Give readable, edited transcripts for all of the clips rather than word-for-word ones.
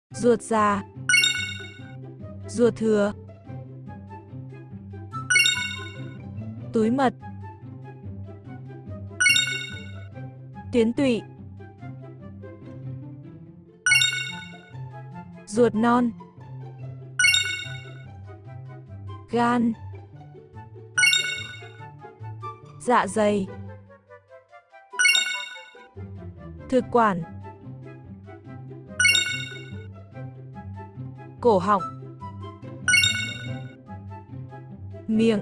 ruột già, ruột thừa, túi mật, tuyến tụy, ruột non, gan, dạ dày, thực quản, cổ họng, miệng.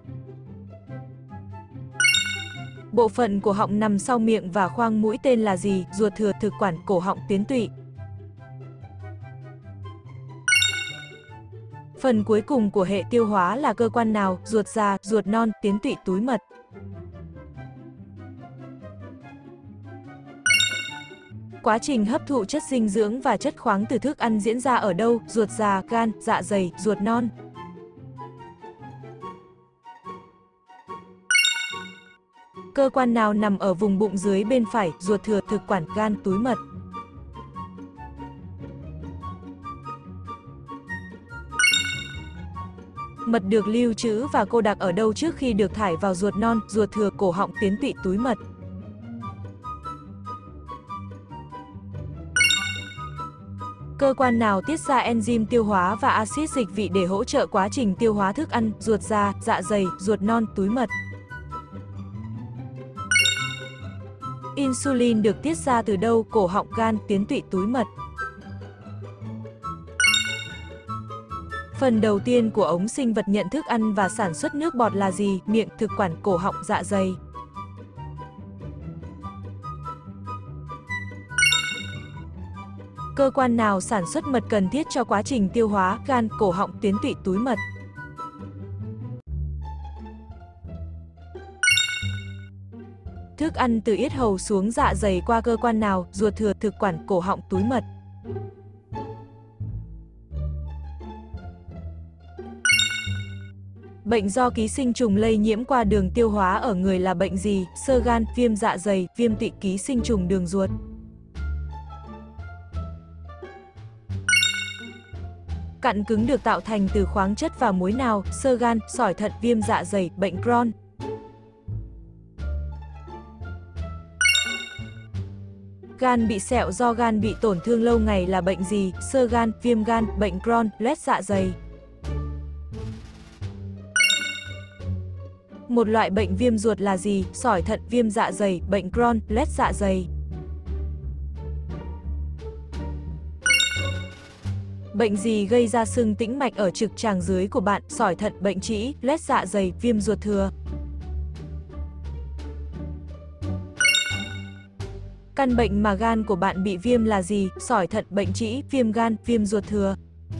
Bộ phận của họng nằm sau miệng và khoang mũi tên là gì? Ruột thừa, thực quản, cổ họng, tuyến tụy. Phần cuối cùng của hệ tiêu hóa là cơ quan nào? Ruột già, ruột non, tuyến tụy, túi mật. Quá trình hấp thụ chất dinh dưỡng và chất khoáng từ thức ăn diễn ra ở đâu? Ruột già, gan, dạ dày, ruột non. Cơ quan nào nằm ở vùng bụng dưới bên phải? Ruột thừa, thực quản, gan, túi mật. Mật được lưu trữ và cô đặc ở đâu trước khi được thải vào ruột non? Ruột thừa, cổ họng, tuyến tụy, túi mật. Cơ quan nào tiết ra enzyme tiêu hóa và axit dịch vị để hỗ trợ quá trình tiêu hóa thức ăn? Ruột già, dạ dày, ruột non, túi mật. Insulin được tiết ra từ đâu? Cổ họng, gan, tuyến tụy, túi mật. Phần đầu tiên của ống sinh vật nhận thức ăn và sản xuất nước bọt là gì? Miệng, thực quản, cổ họng, dạ dày. Cơ quan nào sản xuất mật cần thiết cho quá trình tiêu hóa? Gan, cổ họng, tuyến tụy, túi mật. Thức ăn từ yết hầu xuống dạ dày qua cơ quan nào? Ruột thừa, thực quản, cổ họng, túi mật. Bệnh do ký sinh trùng lây nhiễm qua đường tiêu hóa ở người là bệnh gì? Xơ gan, viêm dạ dày, viêm tụy, ký sinh trùng đường ruột. Cặn cứng được tạo thành từ khoáng chất và muối nào? Xơ gan, sỏi thận, viêm dạ dày, bệnh Crohn. Gan bị sẹo do gan bị tổn thương lâu ngày là bệnh gì? Xơ gan, viêm gan, bệnh Crohn, loét dạ dày. Một loại bệnh viêm ruột là gì? Sỏi thận, viêm dạ dày, bệnh Crohn, loét dạ dày. Bệnh gì gây ra sưng tĩnh mạch ở trực tràng dưới của bạn? Sỏi thận, bệnh trĩ, loét dạ dày, viêm ruột thừa. Căn bệnh mà gan của bạn bị viêm là gì? Sỏi thận, bệnh trĩ, viêm gan, viêm ruột thừa.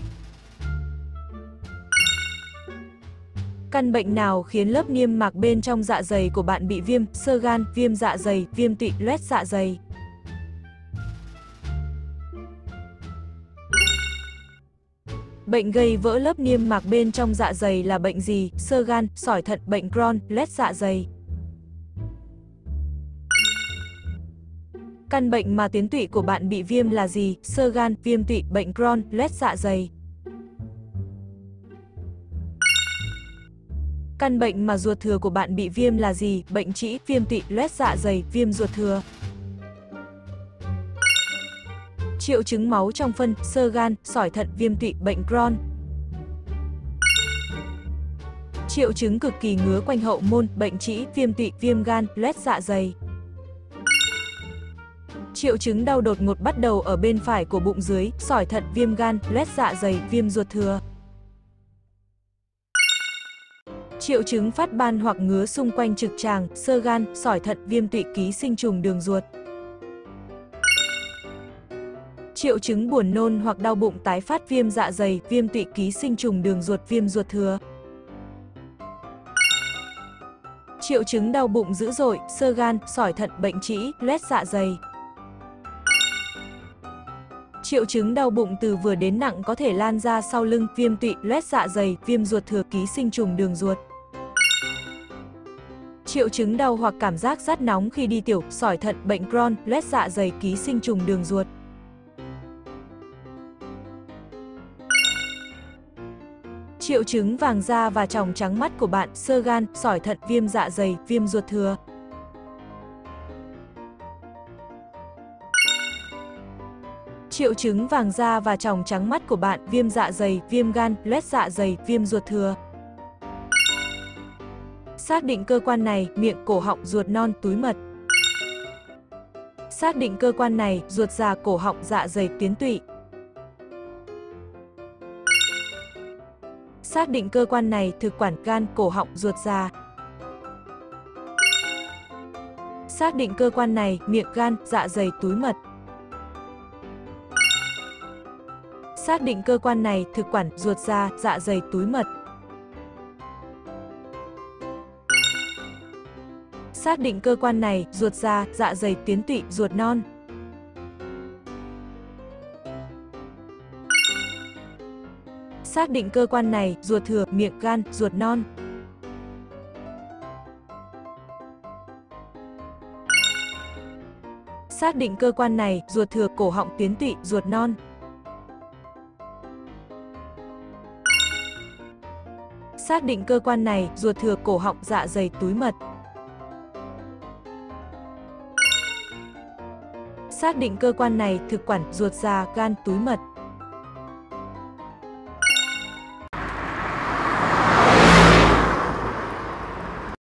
Căn bệnh nào khiến lớp niêm mạc bên trong dạ dày của bạn bị viêm? Xơ gan, viêm dạ dày, viêm tụy, loét dạ dày. Bệnh gây vỡ lớp niêm mạc bên trong dạ dày là bệnh gì? Xơ gan, sỏi thận, bệnh Crohn, loét dạ dày. Căn bệnh mà tuyến tụy của bạn bị viêm là gì? Xơ gan, viêm tụy, bệnh Crohn, loét dạ dày. Căn bệnh mà ruột thừa của bạn bị viêm là gì? Bệnh trĩ, viêm tụy, loét dạ dày, viêm ruột thừa. Triệu chứng máu trong phân, xơ gan, sỏi thận, viêm tụy, bệnh Crohn. Triệu chứng cực kỳ ngứa quanh hậu môn, bệnh trĩ, viêm tụy, viêm gan, loét dạ dày. Triệu chứng đau đột ngột bắt đầu ở bên phải của bụng dưới, sỏi thận, viêm gan, loét dạ dày, viêm ruột thừa. Triệu chứng phát ban hoặc ngứa xung quanh trực tràng, xơ gan, sỏi thận, viêm tụy, ký sinh trùng đường ruột. Triệu chứng buồn nôn hoặc đau bụng tái phát, viêm dạ dày, viêm tụy, ký sinh trùng đường ruột, viêm ruột thừa. Triệu chứng đau bụng dữ dội, xơ gan, sỏi thận, bệnh trĩ, loét dạ dày. Triệu chứng đau bụng từ vừa đến nặng có thể lan ra sau lưng, viêm tụy, loét dạ dày, viêm ruột thừa, ký sinh trùng đường ruột. Triệu chứng đau hoặc cảm giác rát nóng khi đi tiểu, sỏi thận, bệnh Crohn, loét dạ dày, ký sinh trùng đường ruột. Triệu chứng vàng da và tròng trắng mắt của bạn: xơ gan, sỏi thận, viêm dạ dày, viêm ruột thừa. Triệu chứng vàng da và tròng trắng mắt của bạn: viêm dạ dày, viêm gan, loét dạ dày, viêm ruột thừa. Xác định cơ quan này: miệng, cổ họng, ruột non, túi mật. Xác định cơ quan này: ruột già, cổ họng, dạ dày, tuyến tụy. Xác định cơ quan này: thực quản, gan, cổ họng, ruột già. Xác định cơ quan này: miệng, gan, dạ dày, túi mật. Xác định cơ quan này: thực quản, ruột già, dạ dày, túi mật. Xác định cơ quan này: ruột già, dạ dày, tuyến tụy, ruột non. Xác định cơ quan này: ruột thừa, miệng, gan, ruột non. Xác định cơ quan này: ruột thừa, cổ họng, tuyến tụy, ruột non. Xác định cơ quan này: ruột thừa, cổ họng, dạ dày, túi mật. Xác định cơ quan này: thực quản, ruột già, gan, túi mật.